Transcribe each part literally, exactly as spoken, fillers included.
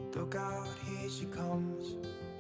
Look out, here she comes.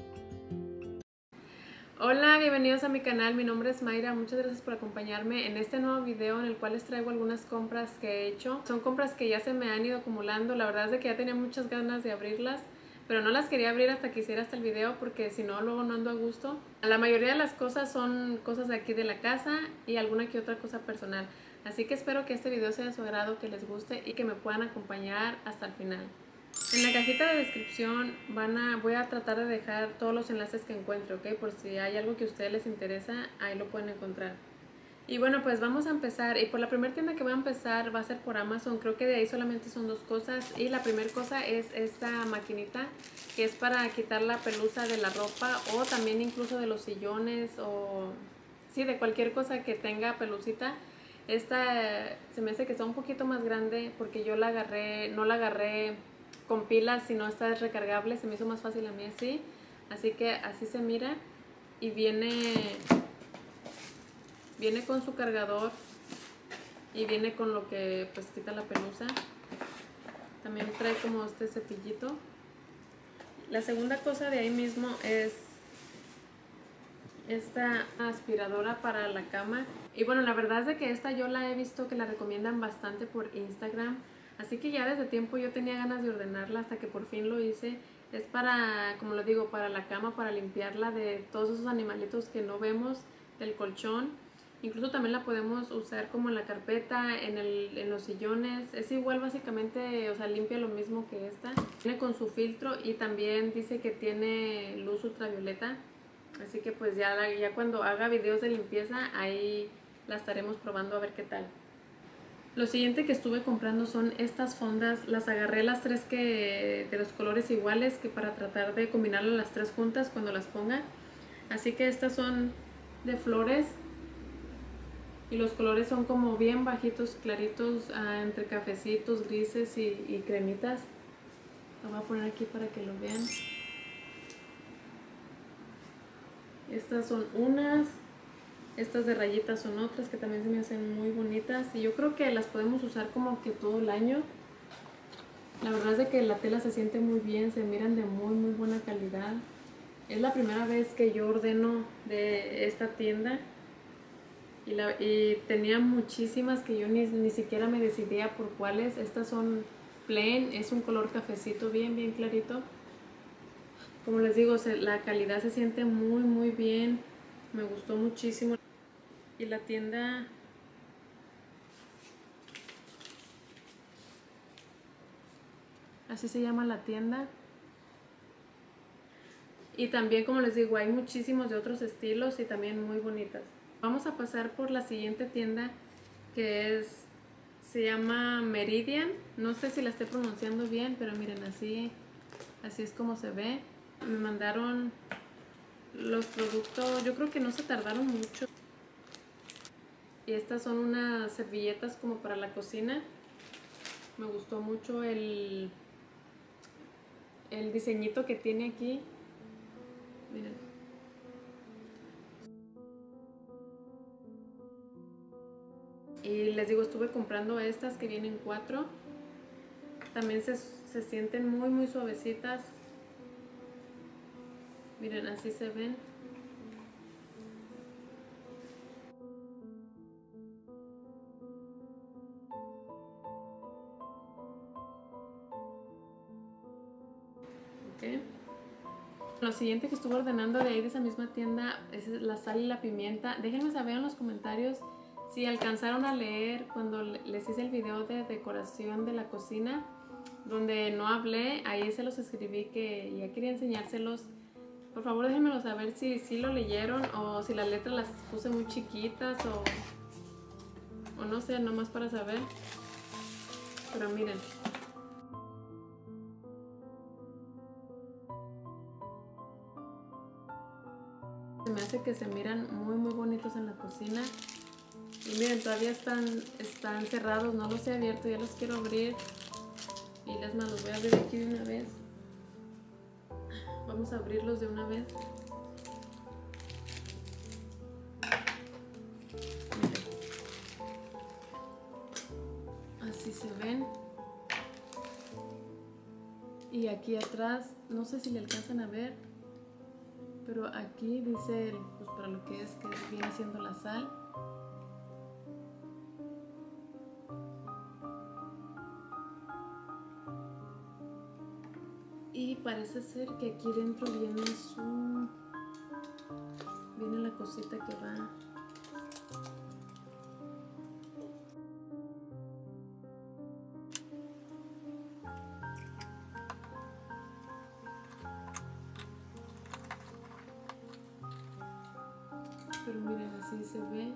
Hola, bienvenidos a mi canal, mi nombre es Mayra, muchas gracias por acompañarme en este nuevo video en el cual les traigo algunas compras que he hecho. Son compras que ya se me han ido acumulando, la verdad es de que ya tenía muchas ganas de abrirlas, pero no las quería abrir hasta que hiciera hasta el video porque si no luego no ando a gusto. La mayoría de las cosas son cosas de aquí de la casa y alguna que otra cosa personal, así que espero que este video sea de su agrado, que les guste y que me puedan acompañar hasta el final. En la cajita de descripción van a, voy a tratar de dejar todos los enlaces que encuentre, ¿ok? Por si hay algo que a ustedes les interesa, ahí lo pueden encontrar. Y bueno, pues vamos a empezar. Y por la primera tienda que voy a empezar va a ser por Amazon. Creo que de ahí solamente son dos cosas. Y la primera cosa es esta maquinita, que es para quitar la pelusa de la ropa o también incluso de los sillones o sí, de cualquier cosa que tenga pelusita. Esta se me hace que está un poquito más grande porque yo la agarré, no la agarré con pilas, sino esta es recargable, se me hizo más fácil a mí así, así que así se mira y viene viene con su cargador y viene con lo que pues quita la pelusa. También trae como este cepillito. La segunda cosa de ahí mismo es esta aspiradora para la cama. Y bueno, la verdad es de que esta yo la he visto que la recomiendan bastante por Instagram. Así que ya desde tiempo yo tenía ganas de ordenarla hasta que por fin lo hice. Es para, como lo digo, para la cama, para limpiarla de todos esos animalitos que no vemos del colchón. Incluso también la podemos usar como en la carpeta, en, el, en los sillones. Es igual básicamente, o sea, limpia lo mismo que esta. Viene con su filtro y también dice que tiene luz ultravioleta. Así que pues ya, ya cuando haga videos de limpieza, ahí la estaremos probando a ver qué tal. Lo siguiente que estuve comprando son estas fondas. Las agarré las tres que de los colores iguales, que para tratar de combinarlas las tres juntas cuando las ponga. Así que estas son de flores y los colores son como bien bajitos, claritos, ah, entre cafecitos, grises y, y cremitas. Lo voy a poner aquí para que lo vean. Estas son unas. Estas de rayitas son otras que también se me hacen muy bonitas y yo creo que las podemos usar como que todo el año. La verdad es de que la tela se siente muy bien, se miran de muy muy buena calidad. Es la primera vez que yo ordeno de esta tienda y, la, y tenía muchísimas que yo ni, ni siquiera me decidía por cuáles. Estas son plain, es un color cafecito bien bien clarito. Como les digo, se, la calidad se siente muy muy bien, me gustó muchísimo. Y la tienda así se llama la tienda. Y también, como les digo, hay muchísimos de otros estilos y también muy bonitas. Vamos a pasar por la siguiente tienda, que es se llama Meridian. No sé si la estoy pronunciando bien, pero miren, así así es como se ve. Me mandaron los productos, yo creo que no se tardaron mucho. Y estas son unas servilletas como para la cocina. Me gustó mucho el, el diseñito que tiene aquí. Miren. Y les digo, estuve comprando estas que vienen cuatro. También se, se sienten muy muy suavecitas. Miren, así se ven. Okay. Lo siguiente que estuve ordenando de ahí de esa misma tienda es la sal y la pimienta. Déjenme saber en los comentarios si alcanzaron a leer cuando les hice el video de decoración de la cocina, donde no hablé, ahí se los escribí que ya quería enseñárselos. Por favor déjenmelo saber si, si lo leyeron o si las letras las puse muy chiquitas o, o no sé, nomás para saber. Pero miren. Se me hace que se miran muy muy bonitos en la cocina. Y miren, todavía están, están cerrados, no los he abierto, ya los quiero abrir. Y les más los voy a abrir aquí de una vez. Vamos a abrirlos de una vez. Miren. Así se ven. Y aquí atrás, no sé si le alcanzan a ver, pero aquí dice, pues para lo que es, que viene siendo la sal. Y parece ser que aquí dentro viene su... viene la cosita que va... Pero miren, así se ve.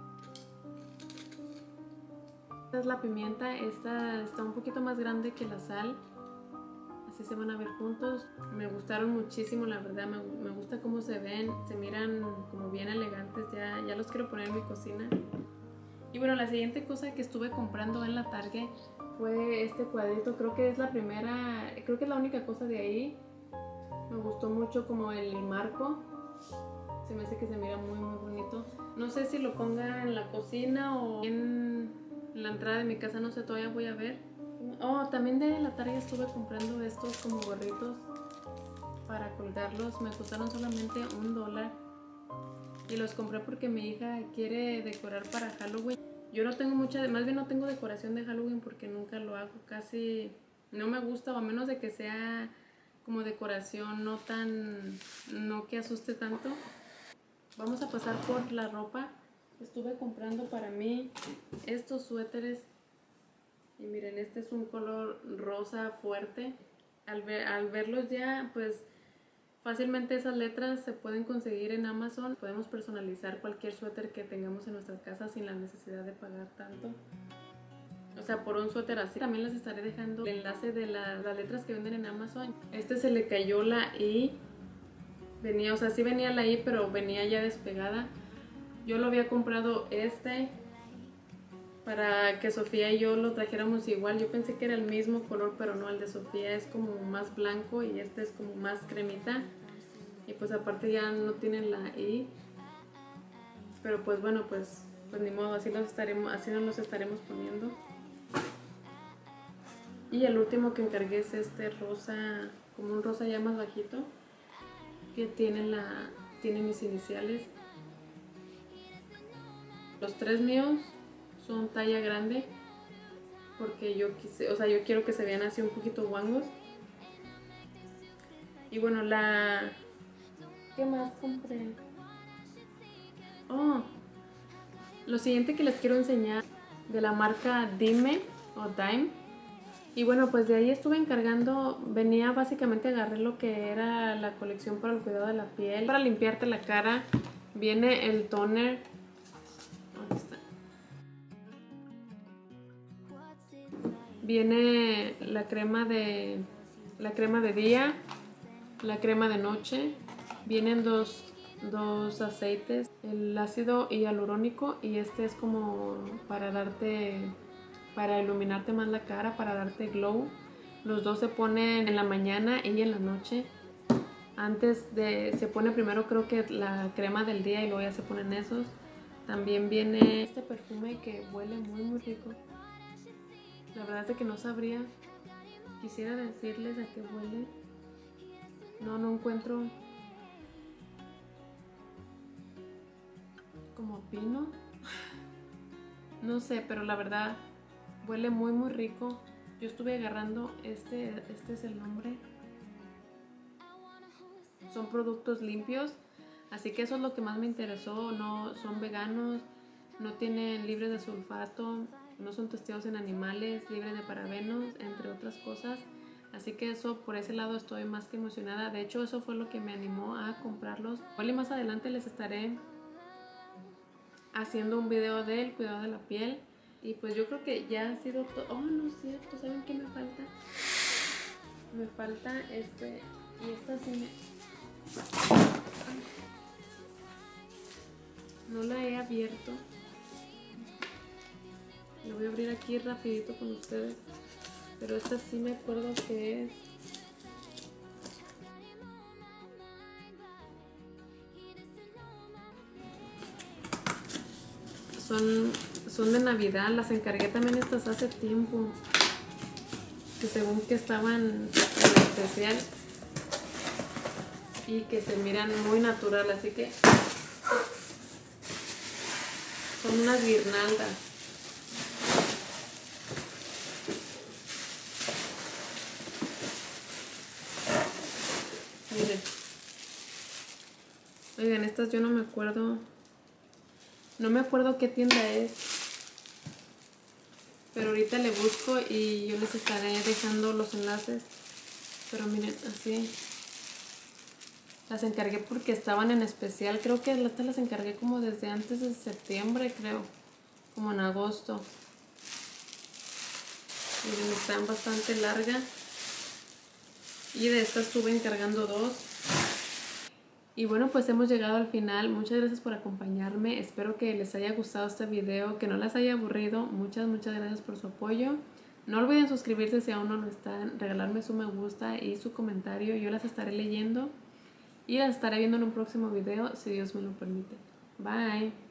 Esta es la pimienta, esta está un poquito más grande que la sal. Así se van a ver juntos. Me gustaron muchísimo, la verdad, me, me gusta cómo se ven, se miran como bien elegantes, ya, ya los quiero poner en mi cocina. Y bueno, la siguiente cosa que estuve comprando en la Target fue este cuadrito, creo que es la primera, creo que es la única cosa de ahí. Me gustó mucho como el marco, se me hace que se mira muy muy bonito. No sé si lo ponga en la cocina o en la entrada de mi casa, no sé, todavía voy a ver. Oh, también de la Target estuve comprando estos como gorritos para colgarlos. Me costaron solamente un dólar. Y los compré porque mi hija quiere decorar para Halloween. Yo no tengo mucha, más bien no tengo decoración de Halloween porque nunca lo hago. Casi no me gusta, o a menos de que sea como decoración no tan, no que asuste tanto. Vamos a pasar por la ropa. Estuve comprando para mí estos suéteres. Y miren, este es un color rosa fuerte. Al, ver, al verlos ya, pues fácilmente esas letras se pueden conseguir en Amazon. Podemos personalizar cualquier suéter que tengamos en nuestras casas sin la necesidad de pagar tanto. O sea, por un suéter así. También les estaré dejando el enlace de la, las letras que venden en Amazon. Este se le cayó la I. Venía, o sea, sí venía la I, pero venía ya despegada. Yo lo había comprado este para que Sofía y yo lo trajéramos igual. Yo pensé que era el mismo color, pero no, el de Sofía es como más blanco y este es como más cremita. Y pues aparte ya no tienen la I. Pero pues bueno, pues, pues ni modo, así, los estaremos, así nos los estaremos poniendo. Y el último que encargué es este rosa, como un rosa ya más bajito, que tiene, la, tiene mis iniciales. Los tres míos son talla grande porque yo quise, o sea, yo quiero que se vean así un poquito guangos. Y bueno, la... ¿qué más compré? Oh, lo siguiente que les quiero enseñar de la marca Dime o Dime. Y bueno, pues de ahí estuve encargando, venía básicamente, agarré lo que era la colección para el cuidado de la piel. Para limpiarte la cara viene el toner. ¿Dónde está? Viene la crema de la crema de día, la crema de noche. Vienen dos, dos aceites, el ácido hialurónico y este es como para darte, para iluminarte más la cara, para darte glow. Los dos se ponen en la mañana y en la noche. Antes de, se pone primero creo que la crema del día y luego ya se ponen esos. También viene este perfume que huele muy muy rico. La verdad es que no sabría, quisiera decirles a qué huele. No, no encuentro. Como pino. No sé, pero la verdad huele muy muy rico. Yo estuve agarrando este, este es el nombre. Son productos limpios, así que eso es lo que más me interesó. No son veganos, no tienen libres de sulfato, no son testeados en animales, libres de parabenos, entre otras cosas. Así que eso, por ese lado estoy más que emocionada. De hecho, eso fue lo que me animó a comprarlos. Igual y más adelante les estaré haciendo un video del cuidado de la piel. Y pues yo creo que ya ha sido todo. Oh, no es cierto, ¿saben qué me falta? Me falta este, y esta sí me... no la he abierto. La voy a abrir aquí rapidito con ustedes. Pero esta sí me acuerdo que es... Son, son de Navidad. Las encargué también estas hace tiempo. que según que estaban en especial y que se miran muy natural, así que son unas guirnaldas. Miren. Oigan, estas yo no me acuerdo. No me acuerdo qué tienda es. Pero ahorita le busco y yo les estaré dejando los enlaces. Pero miren, así. Las encargué porque estaban en especial. Creo que estas las encargué como desde antes de septiembre, creo. Como en agosto. Miren, están bastante largas. Y de estas estuve encargando dos. Y bueno, pues hemos llegado al final. Muchas gracias por acompañarme. Espero que les haya gustado este video, que no las haya aburrido. Muchas, muchas gracias por su apoyo. No olviden suscribirse si aún no lo están, regalarme su me gusta y su comentario. Yo las estaré leyendo y las estaré viendo en un próximo video, si Dios me lo permite. Bye.